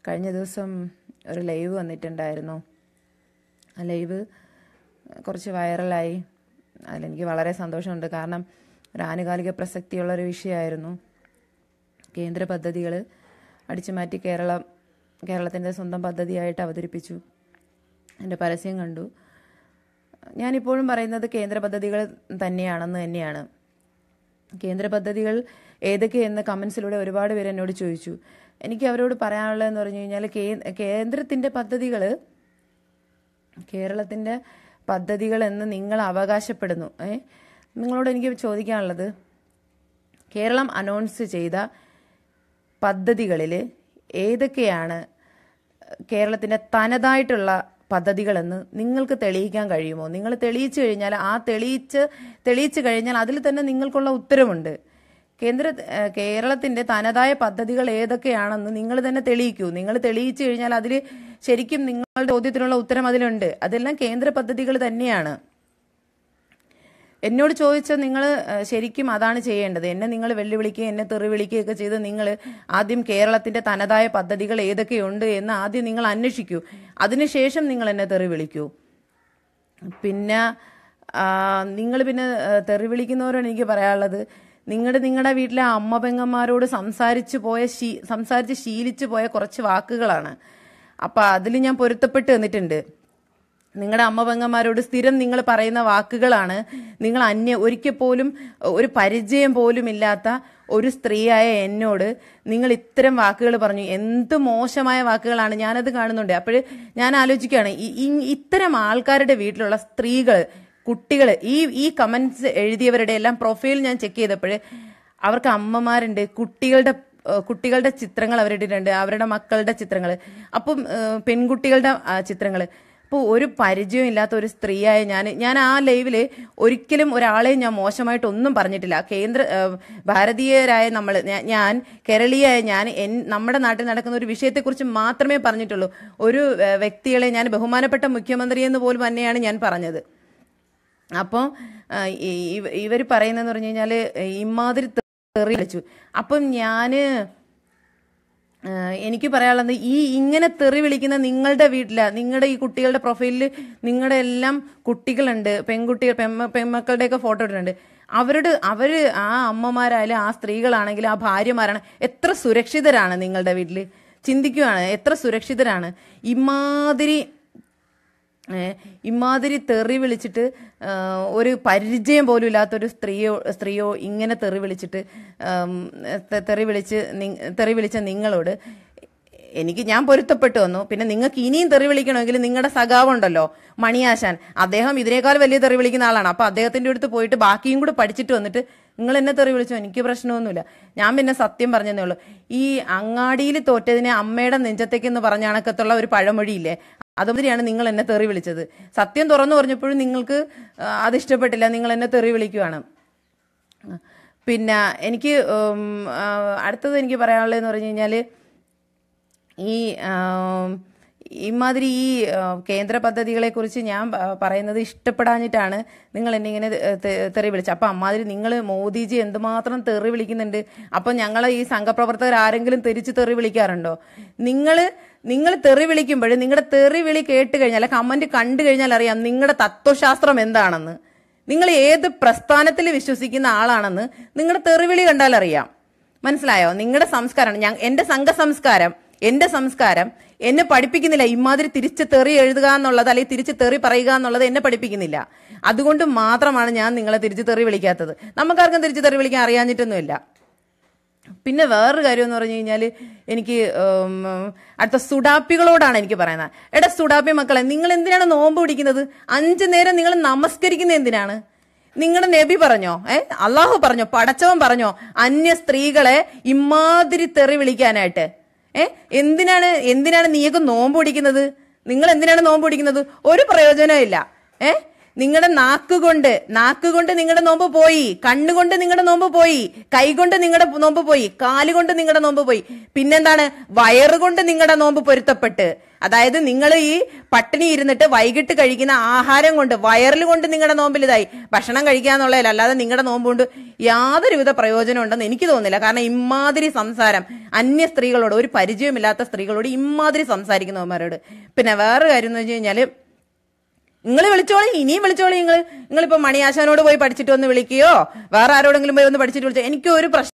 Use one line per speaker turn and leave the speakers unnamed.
കഴിഞ്ഞ ദിവസം ഒരു ലൈവ് വന്നിട്ടുണ്ടായിരുന്നു. ആ ലൈവ് കുറച്ച് വൈറലായി. അതിലെനിക്ക് വളരെ സന്തോഷമുണ്ട്. കാരണം ഒരു ആനുകാലിക പ്രസക്തിയുള്ളൊരു വിഷയമായിരുന്നു. കേന്ദ്ര പദ്ധതികൾ അടിച്ചുമാറ്റി കേരളത്തിൻ്റെ സ്വന്തം പദ്ധതിയായിട്ട് അവതരിപ്പിച്ചു. എൻ്റെ പരസ്യം കണ്ടു. ഞാനിപ്പോഴും പറയുന്നത് കേന്ദ്ര പദ്ധതികൾ തന്നെയാണ്. കേന്ദ്ര പദ്ധതികൾ ഏതൊക്കെയെന്ന് കമൻസിലൂടെ ഒരുപാട് പേര് എന്നോട് ചോദിച്ചു. എനിക്ക് അവരോട് പറയാനുള്ളതെന്ന് പറഞ്ഞു കഴിഞ്ഞാൽ കേന്ദ്രത്തിൻ്റെ പദ്ധതികൾ കേരളത്തിൻ്റെ പദ്ധതികൾ എന്ന് നിങ്ങൾ അവകാശപ്പെടുന്നു. നിങ്ങളോട് എനിക്ക് ചോദിക്കാനുള്ളത്, കേരളം അനൗൺസ് ചെയ്ത പദ്ധതികളിൽ ഏതൊക്കെയാണ് കേരളത്തിൻ്റെ തനതായിട്ടുള്ള പദ്ധതികളെന്ന് നിങ്ങൾക്ക് തെളിയിക്കാൻ കഴിയുമോ? നിങ്ങൾ തെളിയിച്ചു കഴിഞ്ഞാൽ തെളിയിച്ചു കഴിഞ്ഞാൽ അതിൽ തന്നെ നിങ്ങൾക്കുള്ള ഉത്തരവുണ്ട്. കേരളത്തിൻ്റെ തനതായ പദ്ധതികൾ ഏതൊക്കെയാണെന്ന് നിങ്ങൾ തന്നെ തെളിയിക്കൂ. നിങ്ങൾ തെളിയിച്ചു കഴിഞ്ഞാൽ അതിൽ ശരിക്കും നിങ്ങളുടെ ചോദ്യത്തിനുള്ള ഉത്തരം അതിലുണ്ട്. അതെല്ലാം കേന്ദ്ര പദ്ധതികൾ തന്നെയാണ്. എന്നോട് ചോദിച്ചാൽ നിങ്ങൾ ശരിക്കും അതാണ് ചെയ്യേണ്ടത്. എന്നെ നിങ്ങൾ വെല്ലുവിളിക്കുകയും എന്നെ തെറി വിളിക്കുകയൊക്കെ ചെയ്ത് നിങ്ങൾ ആദ്യം കേരളത്തിൻ്റെ തനതായ പദ്ധതികൾ ഏതൊക്കെയുണ്ട് എന്ന് ആദ്യം നിങ്ങൾ അന്വേഷിക്കൂ. അതിനുശേഷം നിങ്ങൾ എന്നെ തെറി വിളിക്കൂ. പിന്നെ തെറി വിളിക്കുന്നവരോട് എനിക്ക് പറയാനുള്ളത്, നിങ്ങളുടെ വീട്ടിലെ അമ്മ പെങ്ങന്മാരോട് സംസാരിച്ച് ശീലിച്ചു പോയ കുറച്ച് വാക്കുകളാണ്. അപ്പം അതിൽ ഞാൻ പൊരുത്തപ്പെട്ട് നിന്നിട്ടുണ്ട്. നിങ്ങളുടെ അമ്മ പെങ്ങന്മാരോട് സ്ഥിരം നിങ്ങൾ പറയുന്ന വാക്കുകളാണ്. നിങ്ങൾ ഒരിക്കൽ പോലും ഒരു പരിചയം പോലും ഇല്ലാത്ത ഒരു സ്ത്രീയായ എന്നോട് നിങ്ങൾ ഇത്തരം വാക്കുകൾ പറഞ്ഞു. എന്ത് മോശമായ വാക്കുകളാണ്. ഞാനത് കാണുന്നുണ്ട്. അപ്പോൾ ഞാൻ ആലോചിക്കുകയാണ്, ഇത്തരം ആൾക്കാരുടെ വീട്ടിലുള്ള സ്ത്രീകൾ, കുട്ടികൾ, ഈ കമന്റ്സ് എഴുതിയവരുടെ എല്ലാം പ്രൊഫൈൽ ഞാൻ ചെക്ക് ചെയ്തപ്പോൾ അവർക്ക് അമ്മമാരുണ്ട്, കുട്ടികളുടെ ചിത്രങ്ങൾ അവരിട്ടിട്ടുണ്ട്, അവരുടെ മക്കളുടെ ചിത്രങ്ങൾ, അപ്പം പെൺകുട്ടികളുടെ ചിത്രങ്ങൾ. അപ്പോൾ ഒരു പരിചയം ഇല്ലാത്ത ഒരു സ്ത്രീയായ ഞാൻ ആ ലൈവിൽ ഒരിക്കലും ഒരാളെയും ഞാൻ മോശമായിട്ടൊന്നും പറഞ്ഞിട്ടില്ല. ഭാരതീയരായ ഞാൻ കേരളീയായ നമ്മുടെ നാട്ടിൽ നടക്കുന്ന ഒരു വിഷയത്തെക്കുറിച്ച് മാത്രമേ പറഞ്ഞിട്ടുള്ളൂ. ഒരു വ്യക്തികളെ ഞാൻ ബഹുമാനപ്പെട്ട മുഖ്യമന്ത്രി എന്ന് പോലും തന്നെയാണ് ഞാൻ പറഞ്ഞത്. അപ്പോൾ ഇവർ പറയുന്നതെന്ന് പറഞ്ഞു കഴിഞ്ഞാൽ ഇമാതിരി തെറി വിളിച്ചു. അപ്പം എനിക്ക് പറയാനുള്ളത്, ഇങ്ങനെ തെറി വിളിക്കുന്ന നിങ്ങളുടെ വീട്ടിലാണ്, നിങ്ങളുടെ ഈ കുട്ടികളുടെ പ്രൊഫൈലിൽ നിങ്ങളുടെ എല്ലാം കുട്ടികളുണ്ട്, പെൺമക്കളുടെയൊക്കെ ഫോട്ടോ ഇട്ടിട്ടുണ്ട്. അവർ ആ അമ്മമാരായാലും ആ സ്ത്രീകളാണെങ്കിലും ആ ഭാര്യമാരാണ്, എത്ര സുരക്ഷിതരാണ് നിങ്ങളുടെ വീട്ടിൽ? ചിന്തിക്കുകയാണ്, എത്ര സുരക്ഷിതരാണ്. ഇമാതിരി തെറി വിളിച്ചിട്ട് ഒരു പരിചയം പോലും ഇല്ലാത്തൊരു സ്ത്രീയോ ഇങ്ങനെ തെറി വിളിച്ച നിങ്ങളോട് ഞാൻ പൊരുത്തപ്പെട്ടു വന്നു. പിന്നെ നിങ്ങൾക്ക് ഇനിയും തെറി വിളിക്കണമെങ്കിൽ നിങ്ങളുടെ സഖാവുണ്ടല്ലോ മണിയാശാൻ, അദ്ദേഹം ഇതിനേക്കാൾ വലിയ തെറി വിളിക്കുന്ന ആളാണ്. അപ്പോൾ അദ്ദേഹത്തിൻ്റെ അടുത്ത് പോയിട്ട് ബാക്കിയും കൂടെ പഠിച്ചിട്ട് വന്നിട്ട് നിങ്ങൾ എന്നെ തെറി വിളിച്ചോ, എനിക്ക് പ്രശ്നമൊന്നുമില്ല. ഞാൻ പിന്നെ സത്യം പറഞ്ഞതേ ഉള്ളൂ. ഈ അങ്ങാടിയിൽ തോറ്റതിനെ അമ്മയുടെ നെഞ്ചത്തേക്കെന്ന് പറഞ്ഞ കണക്കത്തുള്ള ഒരു പഴമൊഴിയില്ലേ, അതുമാതിരിയാണ് നിങ്ങൾ എന്നെ തെറി വിളിച്ചത്. സത്യം തുറന്നു പറഞ്ഞപ്പോഴും നിങ്ങൾക്ക് അതിഷ്ടപ്പെട്ടില്ല, നിങ്ങൾ എന്നെ തെറി വിളിക്കുവാണ്. പിന്നെ എനിക്ക് അടുത്തത് എനിക്ക് പറയാനുള്ളതെന്ന് പറഞ്ഞു കഴിഞ്ഞാൽ, ഇമാതിരി കേന്ദ്ര പദ്ധതികളെ കുറിച്ച് ഞാൻ പറയുന്നത് ഇഷ്ടപ്പെടാഞ്ഞിട്ടാണ് നിങ്ങൾ എന്നെ ഇങ്ങനെ തെറി വിളിച്ചത്. അപ്പം അമ്മാതിരി നിങ്ങൾ മോദിജി എന്തുമാത്രം തെറി വിളിക്കുന്നുണ്ട്. അപ്പം ഞങ്ങളെ ഈ സംഘപ്രവർത്തകർ ആരെങ്കിലും തിരിച്ച് തെറി വിളിക്കാറുണ്ടോ? നിങ്ങൾ തെറി വിളിക്കുമ്പോൾ നിങ്ങളുടെ തെറി വിളി കേട്ട് കഴിഞ്ഞാൽ, കമന്റ് കണ്ടു കഴിഞ്ഞാൽ അറിയാം നിങ്ങളുടെ തത്വശാസ്ത്രം എന്താണെന്ന്, നിങ്ങൾ ഏത് പ്രസ്ഥാനത്തിൽ വിശ്വസിക്കുന്ന ആളാണെന്ന് നിങ്ങളുടെ തെറിവിളി കണ്ടാൽ അറിയാം. മനസ്സിലായോ? നിങ്ങളുടെ സംസ്കാരമാണ്. എന്റെ സംസ്കാരം എന്നെ പഠിപ്പിക്കുന്നില്ല ഇമാതിരി തിരിച്ച് തെറി എഴുതുക എന്നുള്ളത്, അല്ലെങ്കിൽ തിരിച്ച് തെറി പറയുക എന്നുള്ളത് എന്നെ പഠിപ്പിക്കുന്നില്ല. അതുകൊണ്ട് മാത്രമാണ് ഞാൻ നിങ്ങളെ തിരിച്ച് തെറി വിളിക്കാത്തത്. നമുക്കാർക്കും തിരിച്ച് തെറി വിളിക്കാൻ അറിയാഞ്ഞിട്ടൊന്നുമില്ല. പിന്നെ വേറൊരു കാര്യം എന്ന് പറഞ്ഞു കഴിഞ്ഞാൽ, എനിക്ക് അടുത്ത സുഡാപ്പികളോടാണ് എനിക്ക് പറയുന്നത്. എടാ സുഡാപ്പി മക്കളെ, നിങ്ങൾ എന്തിനാണ് നോമ്പ് പിടിക്കുന്നത്? 5 നേരം നിങ്ങൾ നമസ്കരിക്കുന്നത് എന്തിനാണ്? നിങ്ങളുടെ നബി പറഞ്ഞോ, അള്ളാഹു പറഞ്ഞോ, പടച്ചവൻ പറഞ്ഞോ അന്യ സ്ത്രീകളെ ഇമാതിരി തെറി വിളിക്കാനായിട്ട്? എന്തിനാണ് നീയൊക്കെ നോമ്പ് പിടിക്കുന്നത്? നിങ്ങൾ എന്തിനാണ് നോമ്പ് പിടിക്കുന്നത്? ഒരു പ്രയോജനവും ഇല്ല. നിങ്ങളുടെ നാക്കുകൊണ്ട് നിങ്ങളുടെ നോമ്പ് പോയി, കണ്ണുകൊണ്ട് നിങ്ങളുടെ നോമ്പ് പോയി, കൈകൊണ്ട് നിങ്ങളുടെ നോമ്പ് പോയി, കാലുകൊണ്ട് നിങ്ങളുടെ നോമ്പ് പോയി. പിന്നെന്താണ്? വയറുകൊണ്ട് നിങ്ങളുടെ നോമ്പ് പൊരുത്തപ്പെട്ട്. അതായത് നിങ്ങൾ ഈ പട്ടിണി ഇരുന്നിട്ട് വൈകിട്ട് കഴിക്കുന്ന ആഹാരം കൊണ്ട്, വയറിൽ കൊണ്ട് നിങ്ങളുടെ നോമ്പിൽ ഇതായി. ഭക്ഷണം കഴിക്കാന്നുള്ളതല്ല, അല്ലാതെ നിങ്ങളുടെ നോമ്പ് കൊണ്ട് യാതൊരുവിധ പ്രയോജനം ഉണ്ടെന്ന് എനിക്ക് തോന്നുന്നില്ല. കാരണം ഇമാതിരി സംസാരം അന്യ സ്ത്രീകളോട്, ഒരു പരിചയമില്ലാത്ത സ്ത്രീകളോട് ഇമാതിരി സംസാരിക്കുന്നവന്മാരോട്. പിന്നെ വേറൊരു കാര്യം എന്ന് വെച്ച് കഴിഞ്ഞാല്, നിങ്ങൾ വിളിച്ചോളി, ഇനിയും വിളിച്ചോളി. നിങ്ങളിപ്പോ മണിയാശാനോട് പോയി പഠിച്ചിട്ട് ഒന്ന് വിളിക്കുകയോ വേറെ ആരോടെങ്കിലും പോയി ഒന്ന് പഠിച്ചിട്ട് വിളിച്ചോ, എനിക്കൊരു പ്രശ്നം